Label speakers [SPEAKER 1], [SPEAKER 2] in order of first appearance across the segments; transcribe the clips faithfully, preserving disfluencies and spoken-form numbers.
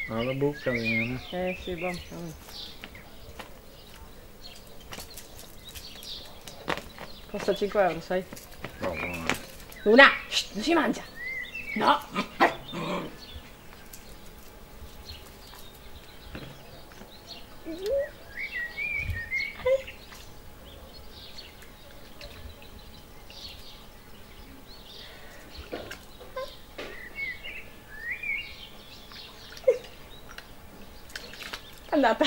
[SPEAKER 1] Alla bocca viene.
[SPEAKER 2] Eh sì, boh. Vabbè. Costa cinque euro, sai?
[SPEAKER 1] Oh, buono.
[SPEAKER 2] Luna! Shh, non si mangia! No! È andata.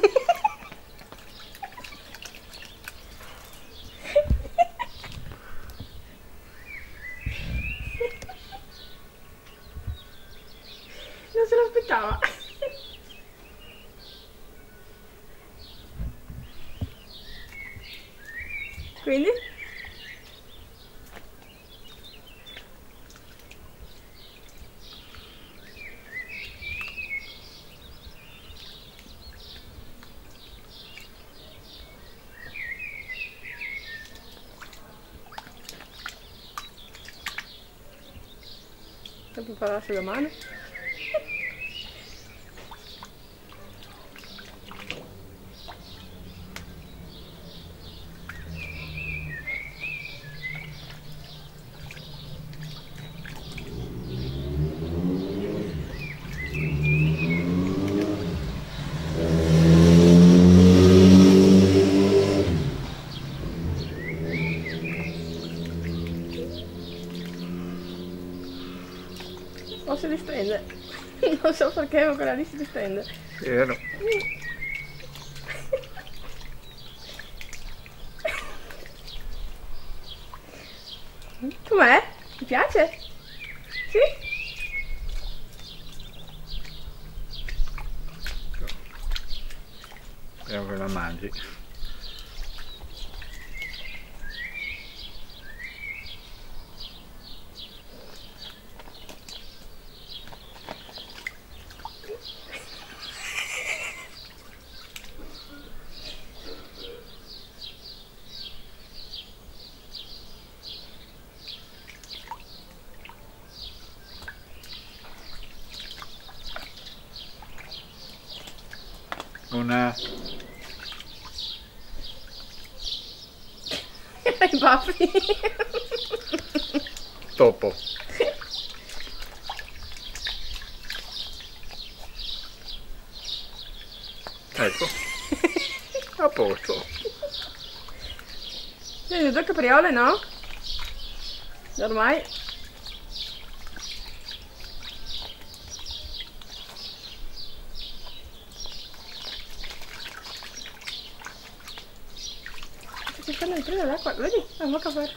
[SPEAKER 2] Non se l'aspettava. Quindi? Devo prepararsi domani. O si distende. Non so perché, ma quella lì si distende.
[SPEAKER 1] Vero.
[SPEAKER 2] Com'è? Ti piace? Sì?
[SPEAKER 1] Spero che la mangi. Una...
[SPEAKER 2] I baffi.
[SPEAKER 1] topo. Ecco. A posto.
[SPEAKER 2] Vedi, due capriole, no? Ormai. Sto cercando di prendere l'acqua, vedi? La bocca aperta.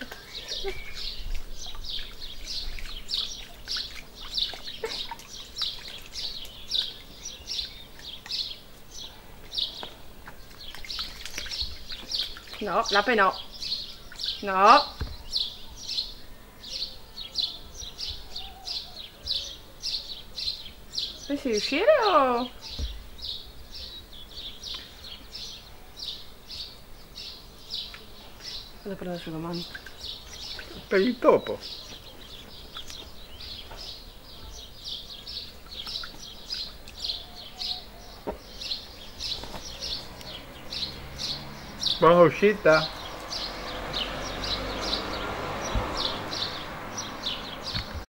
[SPEAKER 2] No, l'ape no. No. Pensi di uscire o... Vado a prendere asciugamani.
[SPEAKER 1] Per il topo. Buona uscita.